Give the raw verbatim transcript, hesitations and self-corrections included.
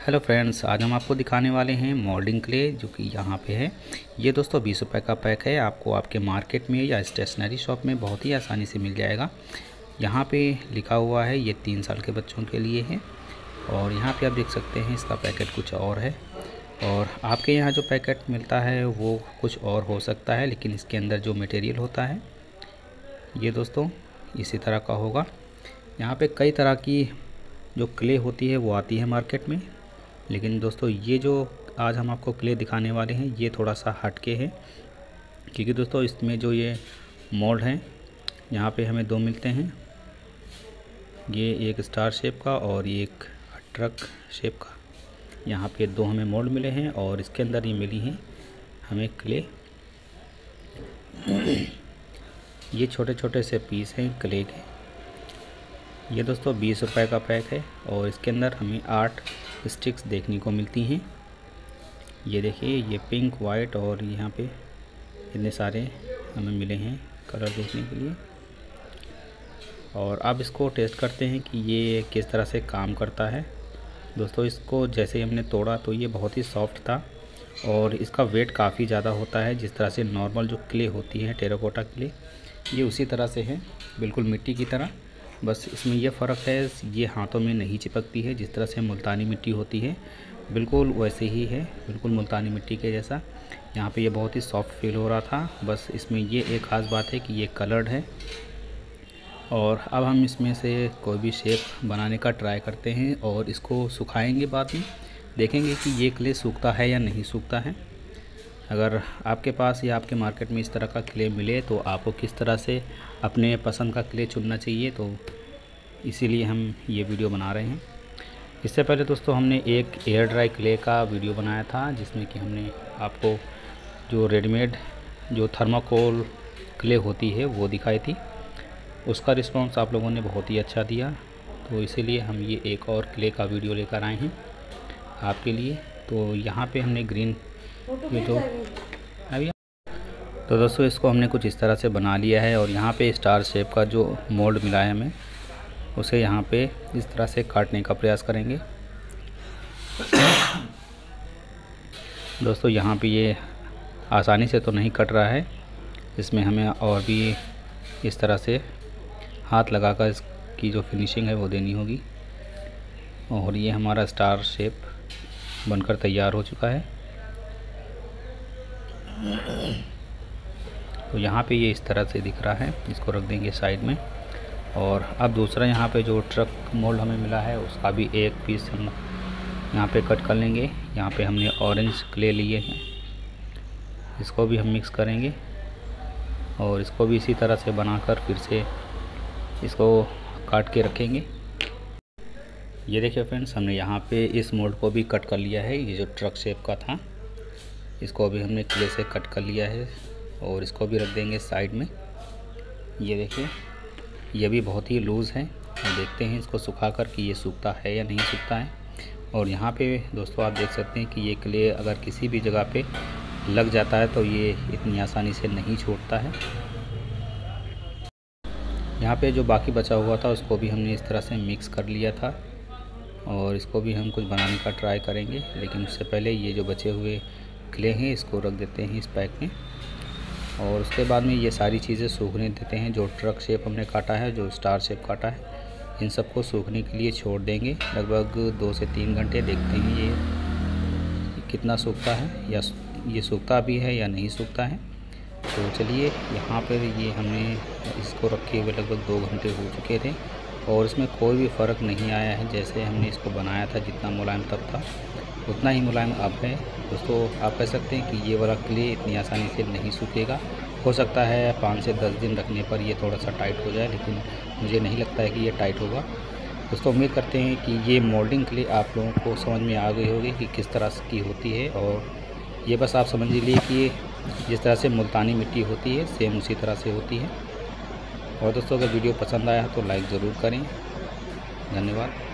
Hello friends, आज हम आपको दिखाने वाले हैं मोल्डिंग क्ले, जो कि यहाँ पे है। ये दोस्तों बीस रुपये का पैक है। आपको आपके मार्केट में या स्टेशनरी शॉप में बहुत ही आसानी से मिल जाएगा। यहाँ पे लिखा हुआ है ये तीन साल के बच्चों के लिए है। और यहाँ पे आप देख सकते हैं इसका पैकेट कुछ और है, और आपके यहाँ जो पैकेट मिलता है वो कुछ और हो सकता है, लेकिन इसके अंदर जो मटेरियल होता है ये दोस्तों इसी तरह का होगा। यहाँ पे कई तरह की जो क्ले होती है वो आती है मार्केट में, लेकिन दोस्तों ये जो आज हम आपको क्ले दिखाने वाले हैं ये थोड़ा सा हटके है, क्योंकि दोस्तों इसमें जो ये मोल्ड हैं यहाँ पे हमें दो मिलते हैं। ये एक स्टार शेप का और एक ट्रक शेप का। यहाँ पे दो हमें मोल्ड मिले हैं और इसके अंदर ये मिली हैं हमें क्ले। ये छोटे छोटे से पीस हैं क्ले के। ये दोस्तों बीस रुपए का पैक है और इसके अंदर हमें आठ स्टिक्स देखने को मिलती हैं। ये देखिए, ये पिंक, वाइट और यहाँ पे इतने सारे हमें मिले हैं कलर देखने के लिए। और अब इसको टेस्ट करते हैं कि ये किस तरह से काम करता है। दोस्तों इसको जैसे ही हमने तोड़ा तो ये बहुत ही सॉफ्ट था और इसका वेट काफ़ी ज़्यादा होता है। जिस तरह से नॉर्मल जो क्ले होती है टेराकोटा क्ले, ये उसी तरह से है, बिल्कुल मिट्टी की तरह। बस इसमें यह फ़र्क है, ये हाथों में नहीं चिपकती है। जिस तरह से मुल्तानी मिट्टी होती है बिल्कुल वैसे ही है, बिल्कुल मुल्तानी मिट्टी के जैसा। यहाँ पे ये बहुत ही सॉफ्ट फील हो रहा था। बस इसमें ये एक ख़ास बात है कि ये कलर्ड है। और अब हम इसमें से कोई भी शेप बनाने का ट्राई करते हैं और इसको सुखाएंगे। बाद में देखेंगे कि ये क्ले सूखता है या नहीं सूखता है। अगर आपके पास या आपके मार्केट में इस तरह का क्ले मिले तो आपको किस तरह से अपने पसंद का क्ले चुनना चाहिए, तो इसीलिए हम ये वीडियो बना रहे हैं। इससे पहले दोस्तों हमने एक एयर ड्राई क्ले का वीडियो बनाया था, जिसमें कि हमने आपको जो रेडीमेड जो थर्माकोल क्ले होती है वो दिखाई थी। उसका रिस्पांस आप लोगों ने बहुत ही अच्छा दिया, तो इसीलिए हम ये एक और क्ले का वीडियो लेकर आए हैं आपके लिए। तो यहाँ पे हमने ग्रीन ये जो अभी तो दोस्तों इसको हमने कुछ इस तरह से बना लिया है। और यहाँ पे स्टार शेप का जो मोल्ड मिला है हमें, उसे यहाँ पे इस तरह से काटने का प्रयास करेंगे। दोस्तों यहाँ पे ये आसानी से तो नहीं कट रहा है, इसमें हमें और भी इस तरह से हाथ लगाकर इसकी जो फिनिशिंग है वो देनी होगी। और ये हमारा स्टार शेप बनकर तैयार हो चुका है। तो यहाँ पे ये इस तरह से दिख रहा है, इसको रख देंगे साइड में। और अब दूसरा यहाँ पे जो ट्रक मोल्ड हमें मिला है उसका भी एक पीस हम यहाँ पे कट कर लेंगे। यहाँ पे हमने ऑरेंज क्ले लिए हैं, इसको भी हम मिक्स करेंगे और इसको भी इसी तरह से बनाकर फिर से इसको काट के रखेंगे। ये देखिए फ्रेंड्स, हमने यहाँ पे इस मोल्ड को भी कट कर लिया है। ये जो ट्रक शेप का था इसको भी हमने क्ले से कट कर लिया है और इसको भी रख देंगे साइड में। ये देखिए, ये भी बहुत ही लूज़ है। हम देखते हैं इसको सुखा कर कि ये सूखता है या नहीं सूखता है। और यहाँ पे दोस्तों आप देख सकते हैं कि ये क्ले अगर किसी भी जगह पे लग जाता है तो ये इतनी आसानी से नहीं छूटता है। यहाँ पे जो बाकी बचा हुआ था उसको भी हमने इस तरह से मिक्स कर लिया था और इसको भी हम कुछ बनाने का ट्राई करेंगे। लेकिन उससे पहले ये जो बचे हुए क्ले हैं इसको रख देते हैं इस पैक में। और उसके बाद में ये सारी चीज़ें सूखने देते हैं। जो ट्रक शेप हमने काटा है, जो स्टार शेप काटा है, इन सबको सूखने के लिए छोड़ देंगे लगभग दो से तीन घंटे। देखते हैं ये कितना सूखता है, या ये सूखता भी है या नहीं सूखता है। तो चलिए, यहाँ पर ये हमने इसको रखे हुए लगभग दो घंटे हो चुके थे और इसमें कोई भी फ़र्क नहीं आया है। जैसे हमने इसको बनाया था, जितना मुलायम तब था उतना ही मुलायम अब है। दोस्तों आप कह सकते हैं कि ये वाला क्ले इतनी आसानी से नहीं सूखेगा। हो सकता है पाँच से दस दिन रखने पर ये थोड़ा सा टाइट हो जाए, लेकिन मुझे नहीं लगता है कि ये टाइट होगा। दोस्तों उम्मीद करते हैं कि ये मोल्डिंग क्ले आप लोगों को समझ में आ गई होगी कि किस तरह की होती है। और ये बस आप समझ लीजिए कि जिस तरह से मुल्तानी मिट्टी होती है सेम उसी तरह से होती है। और दोस्तों अगर वीडियो पसंद आया तो लाइक ज़रूर करें। धन्यवाद।